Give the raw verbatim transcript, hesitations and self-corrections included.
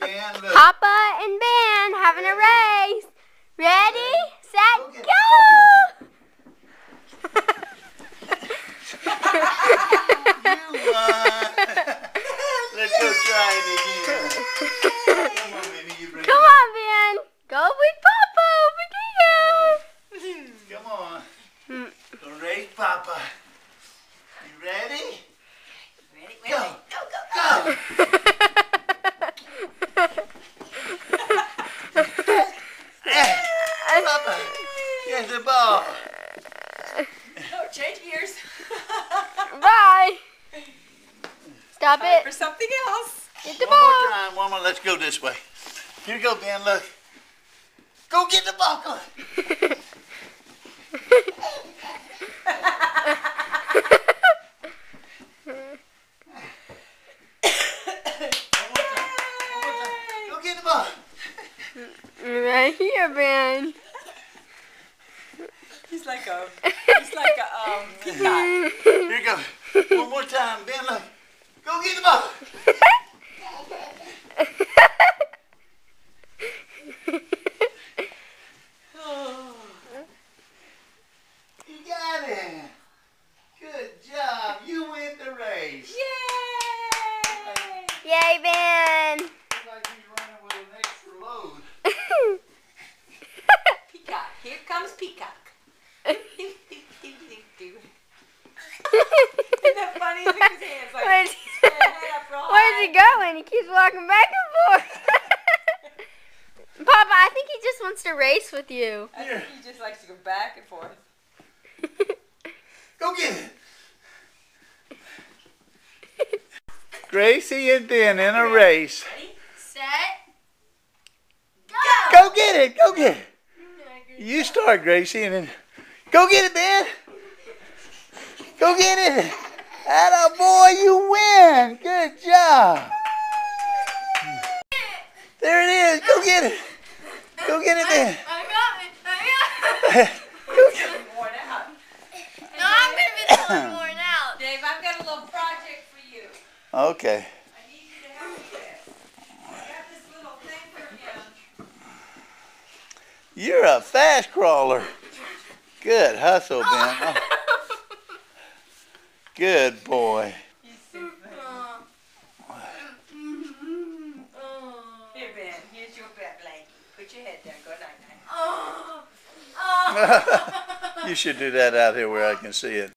Ben, look. Papa and Ben having a race. Ready, set, Go get it, go! You won. Let's go try it again. Come on, baby, you bring Come it. on, Ben. Go with Papa over here. Come on. Go race Papa. You ready? Ready? Go. Ready? Go, go, Go. Papa, get the ball. Oh, change gears. Bye. Stop Time it. for something else. Get the One more ball. time, one more. Let's go this way. Here you go, Ben. Look. Go get the ball. Go. Go get the ball. Right here, Ben. He's like a, he's like a um, peacock. Here you go. One more time, Ben. Look. Go get the ball. You got it. Good job. You win the race. Yay! Yay, Ben. Looks like he's running with an extra load. Peacock. Here comes Peacock. Isn't that funny? Look at his hands. Like, Where's, head up real where's he high. going? He keeps walking back and forth. Papa, I think he just wants to race with you. I think he just likes to go back and forth. Go get it. Gracie and Ben in a race. Ready? Set. Go get it. Go get it. You start, Gracie, and then go get it, Ben. Go get it. Atta boy, you win. Good job. There it is. Go get it. Go get it, Ben. I got it. I got it. Go get it. Worn out. No, I'm going to be the one worn out. Dave, I've got a little project for you. Okay. I need you to help me with. I got this little thing for him. You're a fast crawler. Good hustle, Ben. Oh, good boy. He's so funny. Here, Ben. Here's your bed blanket. Put your head down. Go night night. Oh. Oh. You should do that out here where I can see it.